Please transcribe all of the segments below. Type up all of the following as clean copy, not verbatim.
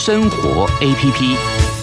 生活 APP。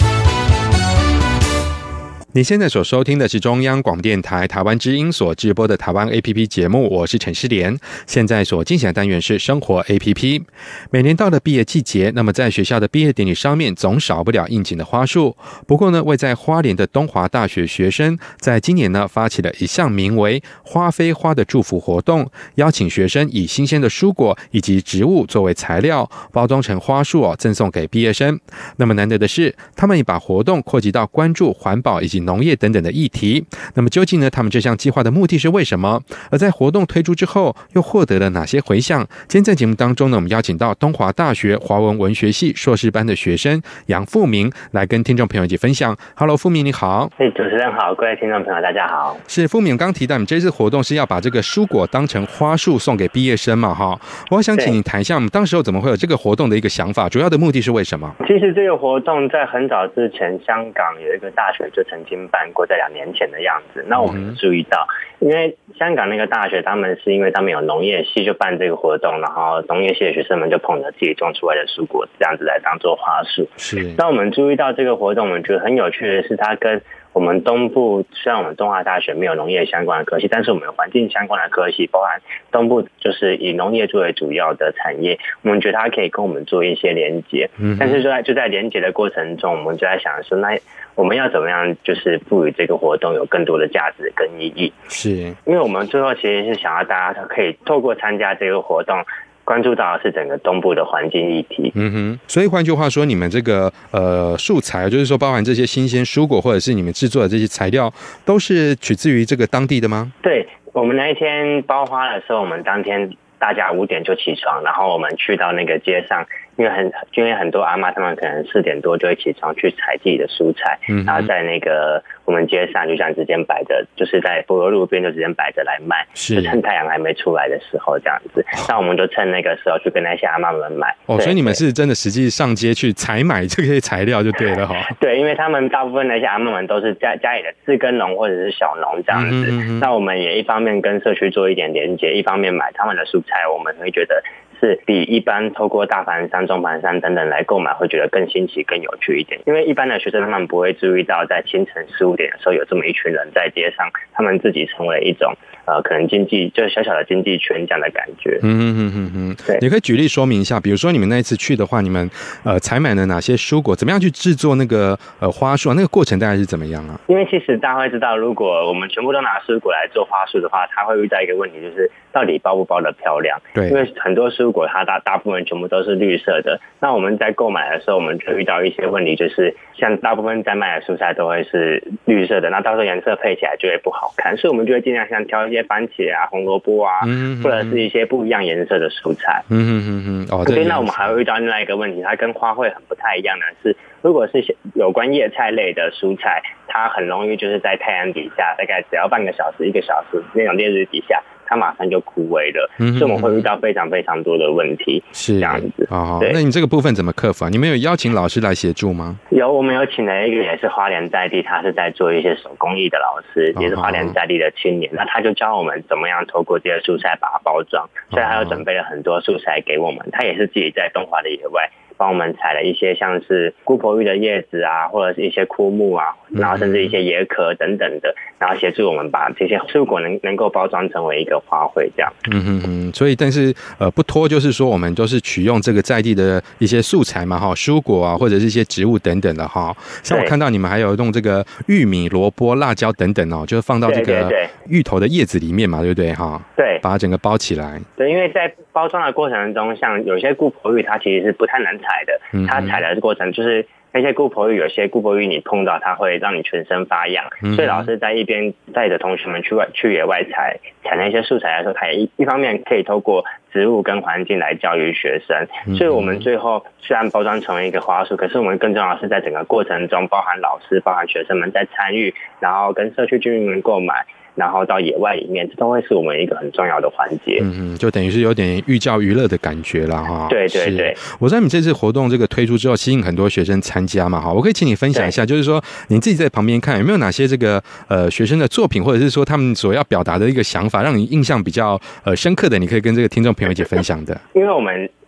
你现在所收听的是中央广播电台台湾之音所直播的台湾 APP 节目，我是陈诗莲。现在所进行的单元是生活 APP。每年到了毕业季节，那么在学校的毕业典礼上面总少不了应景的花束。不过呢，位在花莲的东华大学学生在今年呢发起了一项名为花非花的祝福活动，邀请学生以新鲜的蔬果以及植物作为材料，包装成花束赠送给毕业生。那么难得的是，他们也把活动扩及到关注环保以及农业等等的议题。那么究竟呢，他们这项计划的目的是为什么？而在活动推出之后，又获得了哪些回响？今天在节目当中呢，我们邀请到东华大学华文文学系硕士班的学生杨富明来跟听众朋友一起分享。Hello， 富明你好。 主持人好，各位听众朋友大家好。 是富明刚提到，你这次活动是要把这个蔬果当成花束送给毕业生嘛？哈，我想请你谈一下，我们当时候怎么会有这个活动的一个想法？主要的目的是为什么？ 其实这个活动在很早之前，香港有一个大学就曾经办过，在2年前的样子。那我们注意到，因为香港那个大学，他们有农业系就办这个活动，然后农业系的学生们就捧着自己种出来的蔬果，这样子来当做花束。 是。 那我们注意到这个活动，我们觉得很有趣的是，它跟我们东部，虽然我们东华大学没有农业相关的科系，但是我们有环境相关的科系，包含东部就是以农业作为主要的产业，我们觉得它可以跟我们做一些连结。但是就在连结的过程中，我们就在想说，那我们要怎么样就是赋予这个活动有更多的价值跟意义？ 是， 因为我们最后其实是想要大家可以透过参加这个活动，关注到的是整个东部的环境议题。 所以换句话说，你们这个素材，就是说包含这些新鲜蔬果或者是你们制作的这些材料，都是取自于这个当地的吗？ 对，我们那一天包花的时候，我们当天大家5点就起床，然后我们去到那个街上，因为很多阿嬷他们可能4点多就会起床去采自己的蔬菜，然后在那个我们街上就这样直接摆着，就是在柏油路边就直接摆着来卖，就趁太阳还没出来的时候这样子。那我们就趁那个时候去跟那些阿嬷们买。 所以你们是真的实际上街去采买这些材料就对了哈。 对，因为他们大部分那些阿嬷们都是家里的自耕农或者是小农这样子。那我们也一方面跟社区做一点连结，一方面买他们的蔬菜，我们会觉得是比一般透过大盘商、中盘商等等来购买会觉得更新奇、更有趣一点。因为一般的学生他们不会注意到，在清晨15点的时候有这么一群人在街上，他们自己成为一种可能就是小小的经济圈这样的感觉。 对，你可以举例说明一下，比如说你们那一次去的话，你们采买了哪些蔬果，怎么样去制作那个花束，那个过程大概是怎么样啊？ 因为其实大家会知道，如果我们全部都拿蔬果来做花束的话，它会遇到一个问题，就是到底包不包得漂亮？ 对， 因为很多蔬果它大部分全部都是绿色的，那我们在购买的时候，我们就遇到一些问题，就是像大部分在卖的蔬菜都会是绿色的，那到时候颜色配起来就会不好看，所以我们就会尽量像挑一些番茄啊、红萝卜啊，或者是一些不一样颜色的蔬菜。对，那我们还会遇到另外一个问题，它跟花卉很不太一样的是，如果是有关叶菜类的蔬菜，它很容易就是在太阳底下，大概只要半个小时、1个小时那种烈日底下，它马上就枯萎了，所以我们会遇到非常非常多的问题，是这样子。 那你这个部分怎么克服啊？你们有邀请老师来协助吗？ 我们有请了一个也是花莲在地，他是在做一些手工艺的老师，也是花莲在地的青年，那他就教我们怎么样透过这些蔬菜把它包装，所以他有准备了很多素材给我们，他也是自己在东华的野外帮我们采了一些像是姑婆芋的叶子啊，或者是一些枯木啊，然后甚至一些野壳等等的，然后协助我们把这些蔬果能够包装成为一个花卉这样。 所以但是不脱就是说我们都是取用这个在地的一些素材嘛哈，蔬果啊或者是一些植物等等的哈。像我看到你们还有用这个玉米、萝卜、辣椒等等哦，就是放到这个芋头的叶子里面嘛，对不对哈？对，把它整个包起来。 对，因为在包装的过程中，像有些姑婆芋它其实是不太能采的，它采的过程就是那些姑婆芋，有些姑婆芋你碰到它会让你全身发痒，所以老师在一边带着同学们去野外采那些素材的时候，他也一方面可以透过植物跟环境来教育学生，所以我们最后虽然包装成为一个花束，可是我们更重要的是在整个过程中，包含老师、包含学生们在参与，然后跟社区居民们购买，然后到野外里面，这都会是我们一个很重要的环节。 就等于是有点寓教于乐的感觉啦哈。 对对对， 我知道你这次活动这个推出之后，吸引很多学生参加嘛哈。我可以请你分享一下，就是说你自己在旁边看有没有哪些这个学生的作品，或者是说他们所要表达的一个想法，让你印象比较深刻的，你可以跟这个听众朋友一起分享的。 因为我们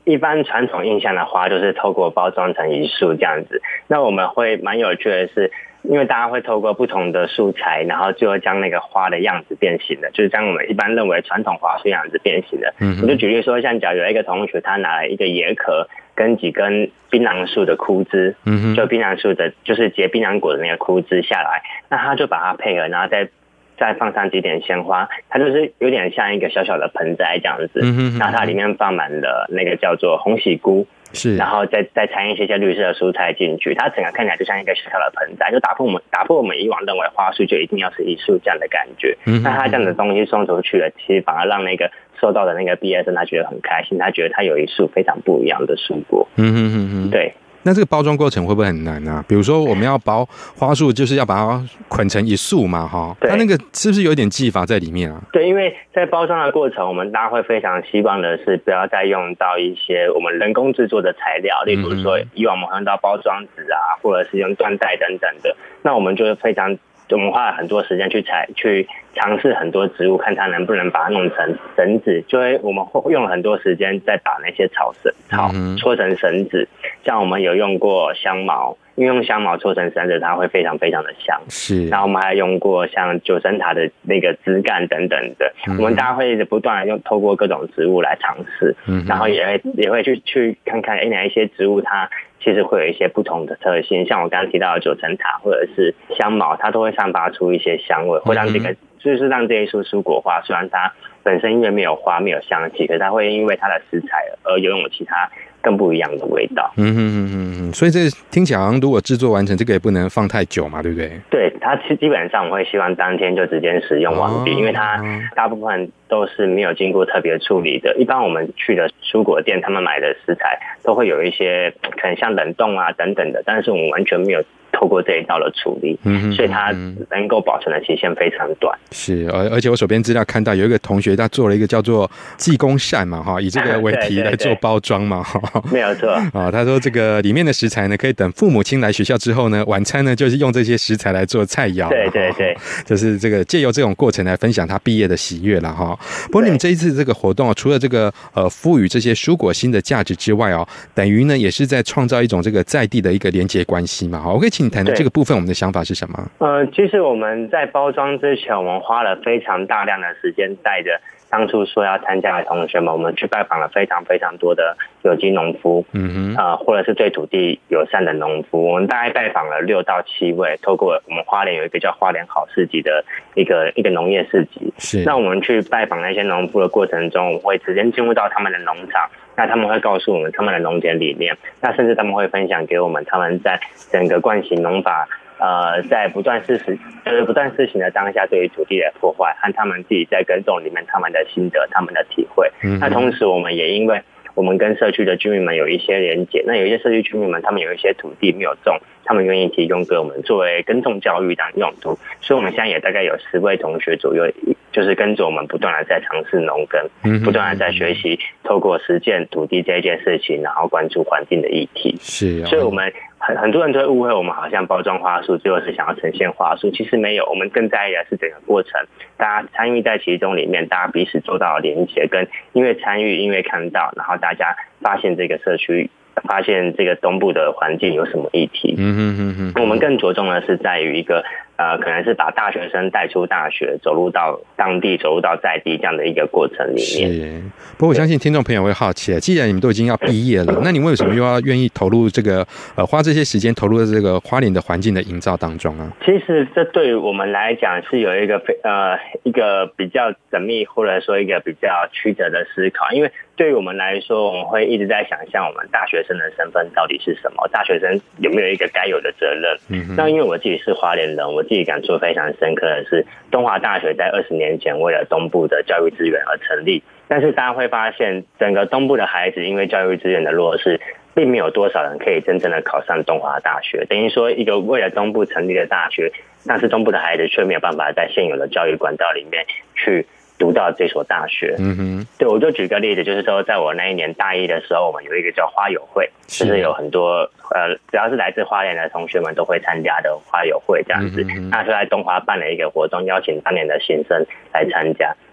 一般传统印象的花就是透过包装成一束这样子，那我们会蛮有趣的是，因为大家会透过不同的素材，然后就会将那个花的样子变形的，就是将我们一般认为传统花束样子变形的。我就举例说，像假如有一个同学他拿了一个椰壳跟几根槟榔树的枯枝，就槟榔树的就是结槟榔果的那个枯枝下来，那他就把它配合，然后再放上几点鲜花，它就是有点像一个小小的盆栽这样子，然后它里面放满了那个叫做红喜菇，是，然后再掺一些绿色的蔬菜进去，它整个看起来就像一个小小的盆栽，就打破我们以往认为花束就一定要是一束这样的感觉。那它这样的东西送出去了，其实反而让那个收到的那个毕业生他觉得很开心，他觉得他有一束非常不一样的蔬果。对。 那这个包装过程会不会很难啊？比如说我们要包花束，就是要把它捆成一束嘛，哈，它那个是不是有点技法在里面啊？ 对，因为在包装的过程，我们大家会非常希望的是不要再用到一些我们人工制作的材料，例如说以往我们用到包装纸啊，或者是用缎带等等的，那我们就我们花了很多时间去尝试很多植物，看它能不能把它弄成绳子。我们用了很多时间在把那些草搓成绳子，像我们有用过香茅，因为用香茅搓成绳子，它会非常非常的香。是，然后我们还用过像九层塔的那个枝干等等的。我们大家会不断的透过各种植物来尝试，然后也会去看看哪一些植物它其实会有一些不同的特性，像我刚刚提到的九层塔或者是香茅，它都会散发出一些香味，会让就是让这一束蔬果花，虽然它本身因为没有花没有香气，可是它会因为它的食材而拥有其他更不一样的味道。 所以这听起来好像如果制作完成，这个也不能放太久嘛，对不对？ 对，它基本上我们会希望当天就直接使用完毕，因为它大部分都是没有经过特别处理的。一般我们去的蔬果店，他们买的食材都会有一些可能像冷冻啊等等的，但是我们完全没有透过这一道的处理，所以它能够保存的期限非常短。 是，而且我手边资料看到有一个同学他做了一个叫做济公扇嘛，以这个为题来做包装嘛， 没有错啊。他说这个里面的食材呢，可以等父母亲来学校之后呢，晚餐呢就是用这些食材来做菜肴。 对， 就是这个借由这种过程来分享他毕业的喜悦了哈。不过你们这一次这个活动除了这个赋予这些蔬果新的价值之外等于呢也是在创造一种这个在地的一个连结关系嘛。我可以请你谈谈这个部分，我们的想法是什么？ 其实我们在包装之前，我们花了非常大量的时间，带着当初说要参加的同学们，我们去拜访了非常非常多的有机农夫，或者是对土地友善的农夫。我们大概拜访了6到7位，透过我们花莲有一个叫花莲好市集的一个农业市集。是，那我们去拜访那些农夫的过程中，我们会直接进入到他们的农场。那他们会告诉我们他们的农田理念，那甚至他们会分享给我们他们在整个惯行农法在不断施行的当下对于土地的破坏和他们自己在耕种里面他们的心得他们的体会。那同时我们也因为我们跟社区的居民们有一些连结，那有一些社区居民们他们有一些土地没有种，他们愿意提供给我们作为耕种教育当用途，所以我们现在也大概有10位同学左右，就是跟着我们不断的在尝试农耕，不断的在学习透过实践土地这件事情，然后关注环境的议题。是，所以我们很多人都会误会我们好像包装花束最后是想要呈现花束，其实没有，我们更在意的是整个过程，大家参与在其中里面，大家彼此做到了连结，跟因为参与因为看到，然后大家发现这个社区，发现这个东部的环境有什么议题。我们更着重的是在于一个可能是把大学生带出大学，走入到当地，走入到在地这样的一个过程里面。是， 不过我相信听众朋友会好奇，既然你们都已经要毕业了，那你为什么又要愿意投入这个花这些时间投入这个花莲的环境的营造当中啊？ 其实这对于我们来讲是有一个比较缜密，或者说一个比较曲折的思考，因为对于我们来说，我们会一直在想象我们大学生的身份到底是什么，大学生有没有一个该有的责任。那因为我自己是花莲人，我自己感触非常深刻的是，东华大学在20年前为了东部的教育资源而成立，但是大家会发现整个东部的孩子因为教育资源的弱势，并没有多少人可以真正的考上东华大学，等于说一个为了东部成立的大学，但是东部的孩子却没有办法在现有的教育管道里面去读到这所大学。对，我就举个例子，就是说在我那一年大一的时候，我们有一个叫花友会，就是有很多只要是来自花莲的同学们都会参加的花友会这样子。那是在东华办了一个活动，邀请当年的新生来参加。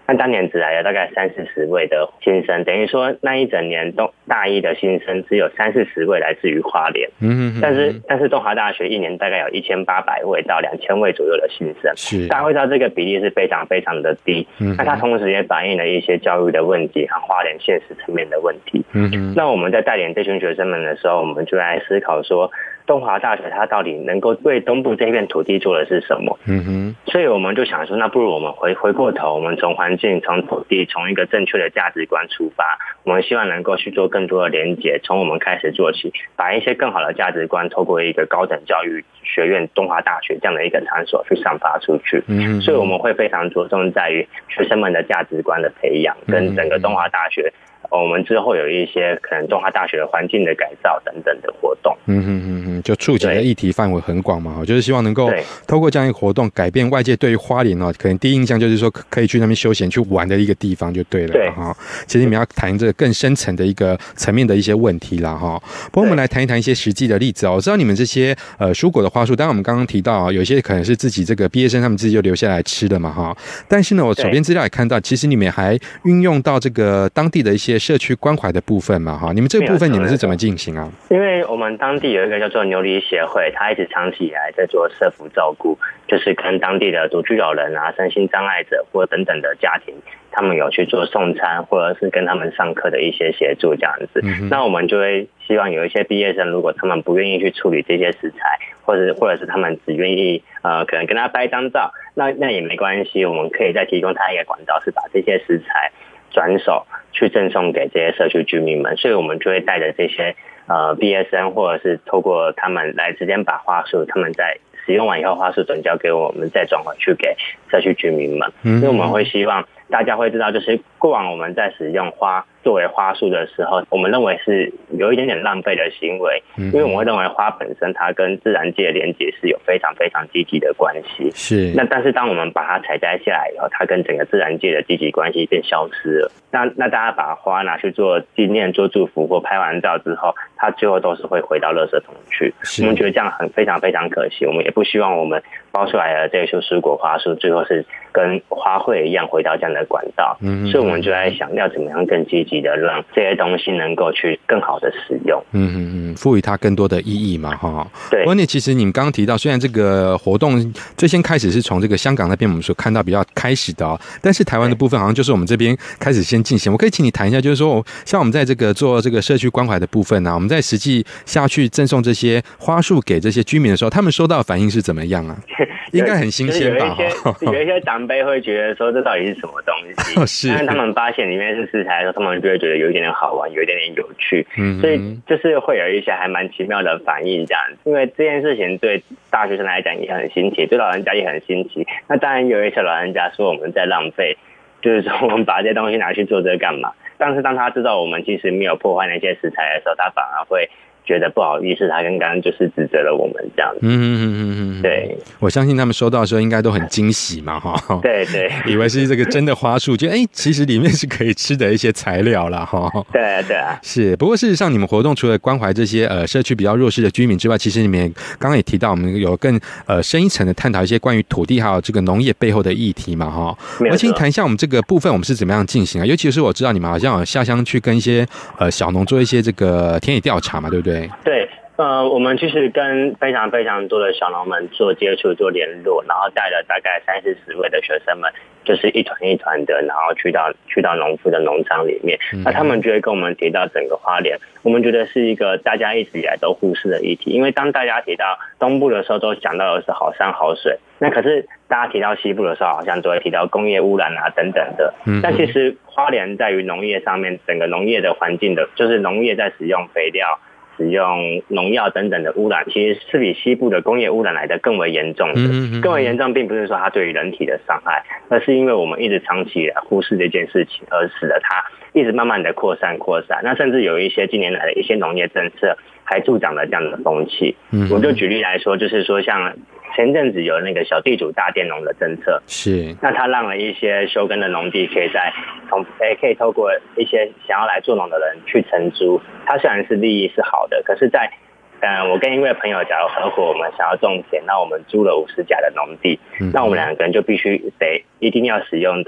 那当年只来了大概30-40位的新生，等于说那一整年大一的新生只有30-40位来自于花莲。但是东华大学一年大概有1800位到2000位左右的新生，是大家会知道这个比例是非常非常的低。那它同时也反映了一些教育的问题和花莲现实层面的问题。那我们在带领这群学生们的时候，我们就来思考说，东华大学它到底能够为东部这片土地做的是什么？所以我们就想说，那不如我们回过头，我们从环境、从土地、从一个正确的价值观出发，我们希望能够去做更多的连结，从我们开始做起，把一些更好的价值观透过一个高等教育学院东华大学这样的一个场所去散发出去。所以我们会非常着重在于学生们的价值观的培养，跟整个东华大学我们之后有一些可能东华大学的环境的改造等等的活动。 就触及的议题范围很广嘛，就是希望能够透过这样一个活动改变外界对于花莲可能第一印象就是说可以去那边休闲去玩的一个地方就对了哈。其实你们要谈这个更深层的一个层面的一些问题啦哈。不过我们来谈一谈一些实际的例子我知道你们这些蔬果的花束，当然我们刚刚提到有些可能是自己这个毕业生他们自己就留下来吃的嘛哈。但是呢，我手边资料也看到，其实你们还运用到这个当地的一些社区关怀的部分嘛哈。你们这个部分你们是怎么进行啊？ 因为我们当地有一个叫做牛犁协会，他一直长期以来在做社福照顾，就是跟当地的独居老人身心障碍者或等等的家庭，他们有去做送餐，或者是跟他们上课的一些协助这样子。那我们就会希望有一些毕业生，如果他们不愿意去处理这些食材，或者是他们只愿意可能跟他拍张照，那也没关系，我们可以再提供他一个管道，是把这些食材转手去赠送给这些社区居民们。所以我们就会带着这些毕业生，或者是透过他们来直接把花束，他们在使用完以后花束转交给我们，再转回去给社区居民们。因为我们会希望大家会知道，就是过往我们在使用花作为花束的时候，我们认为是有一点点浪费的行为，因为我们会认为花本身它跟自然界的连结是有非常非常积极的关系。是。那但是当我们把它采摘下来以后，它跟整个自然界的积极关系变消失了。那大家把花拿去做纪念、做祝福或拍完照之后，它最后都是会回到垃圾桶去。我们觉得这样非常非常可惜，我们也不希望我们包出来的这束蔬果花束最后是跟花卉一样回到这样的管道。所以我们就在想要怎么样更积极的让这些东西能够去更好的使用。 赋予它更多的意义嘛哈。对。不过其实你们刚刚提到，虽然这个活动最先开始是从这个香港那边我们所看到比较开始的但是台湾的部分好像就是我们这边开始先进行。我可以请你谈一下，就是说像我们在这个做这个社区关怀的部分我们在实际下去赠送这些花束给这些居民的时候，他们收到的反应是怎么样啊？应该很新鲜吧？ 有一些长辈会觉得说这到底是什么东西？但是他们发现里面是食材的时候，他们就会觉得有一点点好玩，有一点点有趣。所以就是会有一些还蛮奇妙的反应这样。因为这件事情对大学生来讲也很新奇，对老人家也很新奇。那当然有一些老人家说我们在浪费，就是说我们把这些东西拿去做这干嘛？但是当他知道我们其实没有破坏那些食材的时候，他反而会觉得不好意思，他刚刚就是指责了我们这样子。对， 我相信他们收到的时候应该都很惊喜嘛哈。 对对， 以为是这个真的花束，就其实里面是可以吃的一些材料啦哈。 对啊。 是，不过事实上你们活动除了关怀这些社区比较弱势的居民之外，其实你们刚刚也提到我们有更深一层的探讨一些关于土地还有这个农业背后的议题嘛哈。我请你谈一下我们这个部分我们是怎么样进行啊？尤其是我知道你们好像有下乡去跟一些小农做一些这个田野调查嘛，对不对？ 对。我们其实跟非常非常多的小农们做接触、做联络，然后带了大概30-40位的学生们，就是一团一团的，然后去到农夫的农场里面。那他们就会跟我们提到整个花莲，我们觉得是一个大家一直以来都忽视的议题。因为当大家提到东部的时候，都讲到的是好山好水，那可是大家提到西部的时候，好像都会提到工业污染等等的。但其实花莲在于农业上面，整个农业的环境的，就是农业在使用肥料、使用农药等等的污染，其实是比西部的工业污染来的更为严重的。更为严重并不是说它对于人体的伤害，而是因为我们一直长期以来忽视这件事情，而使得它一直慢慢的扩散。那甚至有一些近年来的一些农业政策还助长了这样的风气。我就举例来说，就是说像前阵子有那个小地主大佃农的政策，是那它让了一些休耕的农地可以透过一些想要来做农的人去承租。它虽然是利益是好的，可是在我跟一位朋友假如合伙，我们想要种田，那我们租了50甲的农地，那我们两个人就必须一定要使用到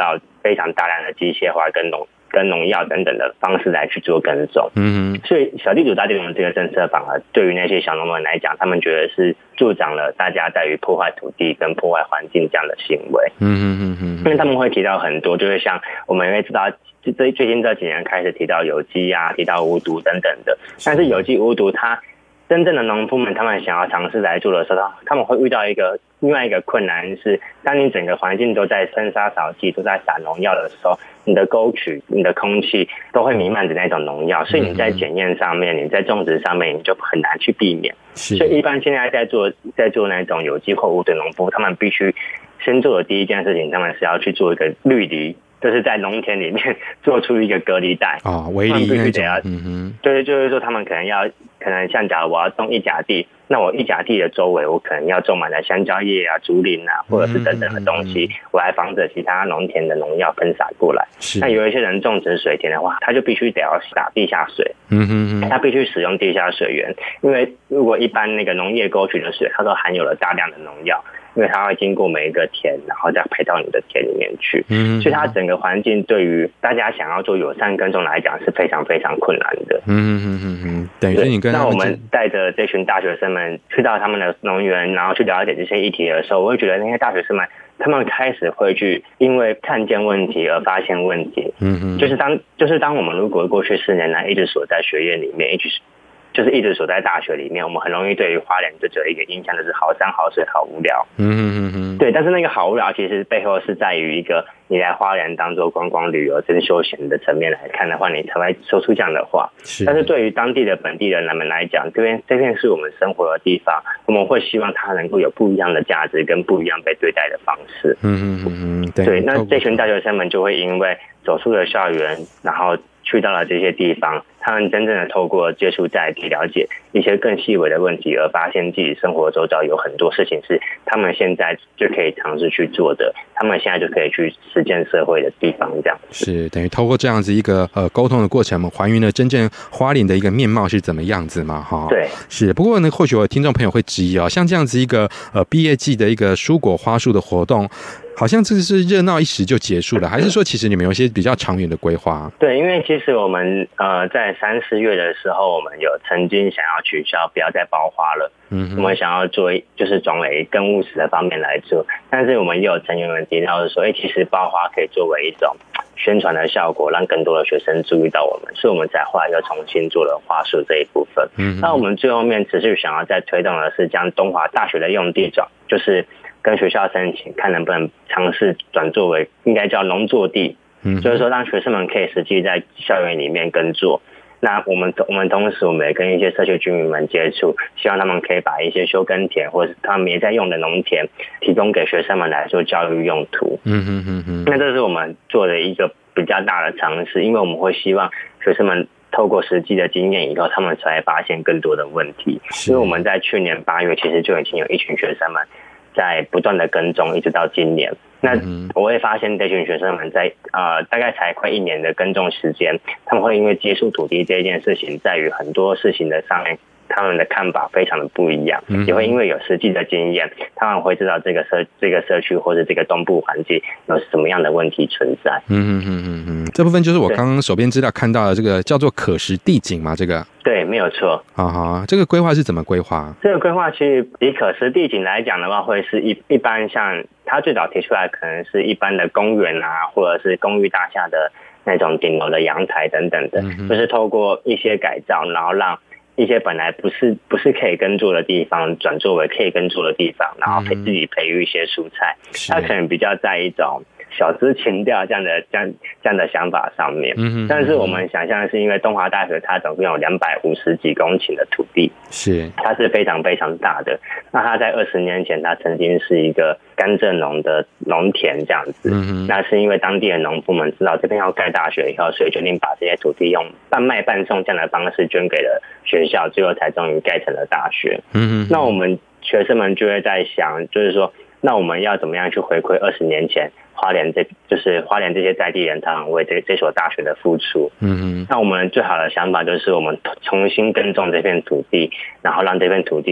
非常大量的机械化跟农药等等的方式来去做耕种。所以小地主大地农这个政策反而对于那些小农们来讲，他们觉得是助长了大家在于破坏土地跟破坏环境这样的行为。因为他们会提到很多，就是像我们也会知道最近这几年开始提到有机啊，提到无毒等等的，但是有机无毒它真正的农夫们他们想要尝试来做的时候，他们会遇到另外一个困难是，当你整个环境都在喷杀扫剂都在撒农药的时候，你的沟渠你的空气都会弥漫着那种农药，所以你在检验上面你在种植上面你就很难去避免。所以一般现在在做那种有机或无毒农夫，他们必须先做的第一件事情，他们是要去做一个绿篱，就是在农田里面做出一个隔离带围篱那种。 对，就是说他们可能像假如我要种1甲地，那我1甲地的周围我可能要种满了香蕉叶啊、竹林啊，或者是等等的东西，我来防止其他农田的农药喷洒过来。那有一些人种植水田的话，他就必须得要打地下水，他必须使用地下水源，因为如果一般那个农业沟渠的水，它都含有了大量的农药。因为它会经过每一个田，然后再排到你的田里面去，所以它整个环境对于大家想要做友善耕种来讲是非常非常困难的。 等于是你跟那我们带着这群大学生们去到他们的农园，然后去了解这些议题的时候，我会觉得那些大学生们他们开始会去因为看见问题而发现问题。就是当我们如果过去4年来一直锁在学院里面，一直锁在大学里面，我们很容易对于花莲就只有一个印象，就是好山好水好无聊。对，但是那个好无聊其实背后是在于一个你来花莲当做观光旅游真休闲的层面来看的话，你才会说出这样的话。但是对于当地的本地人们来讲，这片是我们生活的地方，我们会希望它能够有不一样的价值跟不一样被对待的方式。对，那这群大学生们就会因为走出了校园，然后去到了这些地方，他们真正的透过接触在地，了解一些更细微的问题，而发现自己生活周遭有很多事情是他们现在就可以尝试去做的，他们现在就可以去实践社会的地方，这样是等于透过这样子一个沟通的过程，还原了真正花莲的一个面貌是怎么样子嘛？ 对， 是。不过呢，或许我的听众朋友会质疑像这样子一个毕业季的一个蔬果花束的活动，好像这是热闹一时就结束了，还是说其实你们有一些比较长远的规划？ 对，因为其实我们在3、4月的时候，我们有曾经想要取消，不要再包花了。我们想要做就是转为更务实的方面来做，但是我们也有成员们提到说，其实包花可以作为一种宣传的效果，让更多的学生注意到我们，所以我们才后来又重新做了花束这一部分。那我们最后面持续想要再推动的是将东华大学的用地转，就是跟学校申请，看能不能尝试转作为应该叫农作地，就是说让学生们可以实际在校园里面耕作。那我们同时我们也跟一些社区居民们接触，希望他们可以把一些休耕田或者是他们没在用的农田提供给学生们来做教育用途。那这是我们做的一个比较大的尝试，因为我们会希望学生们透过实际的经验以后，他们才会发现更多的问题。因为我们在去年8月其实就已经有一群学生们在不断的耕种，一直到今年。那我会发现这群学生们在大概才快1年的耕种时间，他们会因为接触土地这一件事情，在于很多事情的上面，他们的看法非常的不一样，也会因为有实际的经验，他们会知道这个社区或者这个东部环境有什么样的问题存在。 这部分就是我刚刚手边资料看到的这个叫做可食地景嘛，这个对，没有错。 这个规划是怎么规划？ 这个规划其实以可食地景来讲的话，会是一般像他最早提出来可能是一般的公园啊，或者是公寓大厦的那种顶楼的阳台等等的，就是透过一些改造，然后让一些本来不是可以耕作的地方转作为可以耕作的地方，然后自己培育一些蔬菜，它可能比较在一种小资情调这样的想法上面。但是我们想象的是，因为东华大学它总共有250几公顷的土地，它是非常非常大的。那它在20年前，它曾经是一个甘蔗农的农田这样子。那是因为当地的农夫们知道这边要盖大学以后，所以决定把这些土地用半卖半送这样的方式捐给了学校，最后才终于盖成了大学。那我们学生们就会在想，就是说，那我们要怎么样去回馈20年前花莲这些在地人他们为这所大学的付出。那我们最好的想法就是我们重新耕种这片土地，然后让这片土地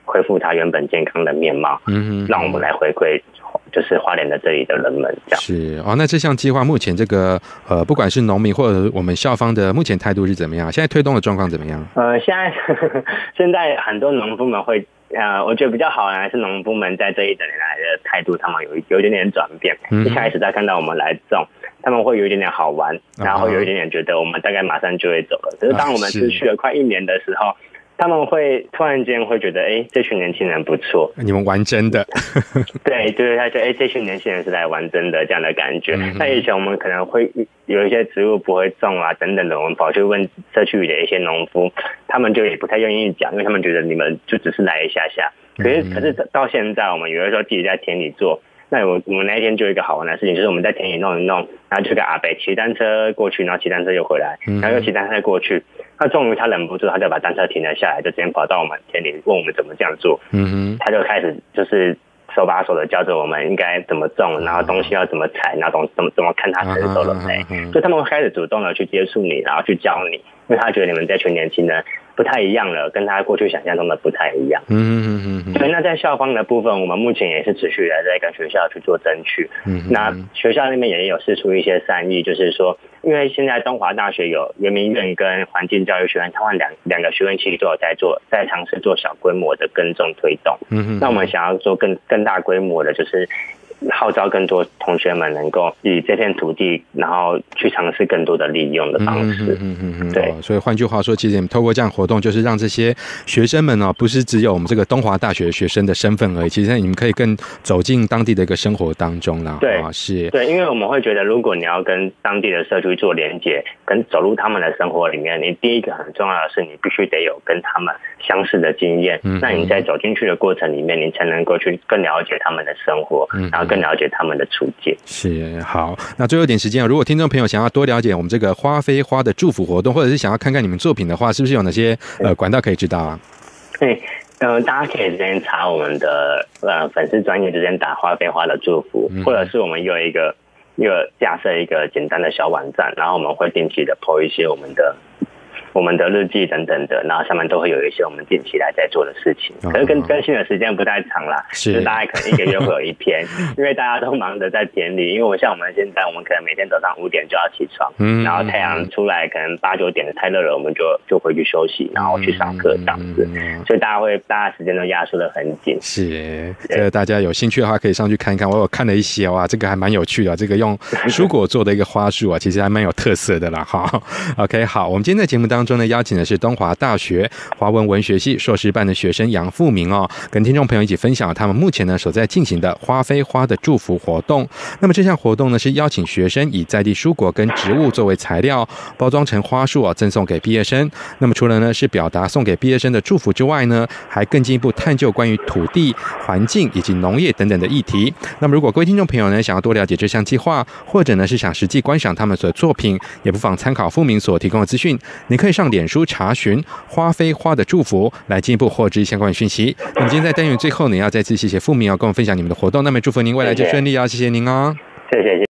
恢复它原本健康的面貌，让我们来回馈就是花莲的这里的人们这样。 是哦，那这项计划目前这个不管是农民或者我们校方的目前态度是怎么样？现在推动的状况怎么样？ 现在很多农夫们会我觉得比较好的还是农夫们在这一整年来的态度，他们有一点点转变。一开始在看到我们来种，他们会有一点点好玩，然后有一点点觉得我们大概马上就会走了。可是当我们持续了快1年的时候，他们会突然间会觉得，这群年轻人不错， 你们玩真的。 对，他觉得，这群年轻人是来玩真的这样的感觉。那以前我们可能会有一些植物不会种啊等等的，我们跑去问社区里的一些农夫，他们就也不太愿意讲，因为他们觉得你们就只是来一下下。可是到现在，我们有的时候自己在田里做。那我们那一天就有一个好玩的事情，就是我们在田里弄一弄，然后就跟阿伯骑单车过去，然后骑单车又回来，然后又骑单车过去。他终于他忍不住，他就把单车停了下来，就直接跑到我们田里问我们怎么这样做。他就开始就是手把手的教着我们应该怎么种，然后东西要怎么采，然后怎么看它成熟了没。所以他们会开始主动的去接触你，然后去教你，因为他觉得你们这群年轻人不太一样了，跟他过去想象中的不太一样。所以那在校方的部分，我们目前也是持续的在跟学校去做争取。那学校那边也有释出一些善意，就是说，因为现在东华大学有原民院跟环境教育学院，他们两个学院其实都有在尝试做小规模的耕种推动。那我们想要做更大规模的，就是号召更多同学们能够以这片土地，然后去尝试更多的利用的方式。对， 所以换句话说，其实你们透过这样活动，就是让这些学生们不是只有我们这个东华大学学生的身份而已，其实你们可以更走进当地的一个生活当中啦。 对，是，对，因为我们会觉得，如果你要跟当地的社区做连结，跟走入他们的生活里面，你第一个很重要的是，你必须得有跟他们相似的经验。那你在走进去的过程里面，你才能够去更了解他们的生活，然后更了解他们的处境。 是，好，那最后一点时间，如果听众朋友想要多了解我们这个花非花的祝福活动，或者是想要看看你们作品的话，是不是有哪些管道可以知道啊？ 大家可以直接查我们的粉丝专页，直接打花非花的祝福，或者是我们有架设一个简单的小网站，然后我们会定期的 po 一些我们的日记等等的，然后上面都会有一些我们定期来在做的事情，可是更新的时间不太长啦，就是大概可能1个月会有一篇，因为大家都忙着在田里，因为像我们现在，我们可能每天早上5点就要起床，然后太阳出来可能8、9点太热了，我们就回去休息，然后去上课这样子，所以大家时间都压缩得很紧。 是，这个大家有兴趣的话可以上去看一看，我有看了一些哇，这个还蛮有趣的，这个用蔬果做的一个花束啊，其实还蛮有特色的啦。好 ，OK， 好，我们今天在节目当中呢，邀请的是东华大学华文文学系硕士班的学生杨富明跟听众朋友一起分享他们目前呢所在进行的花非花的祝福活动。那么这项活动呢是邀请学生以在地蔬果跟植物作为材料，包装成花束赠送给毕业生。那么除了呢是表达送给毕业生的祝福之外呢，还更进一步探究关于土地、环境以及农业等等的议题。那么如果各位听众朋友呢想要多了解这项计划，或者呢是想实际观赏他们所的作品，也不妨参考富明所提供的资讯，你可以上脸书查询花非花的祝福，来进一步获知相关的讯息。那么今天在单元最后呢，要再次谢谢富明跟我们分享你们的活动，那么祝福您未来就顺利谢谢您谢谢。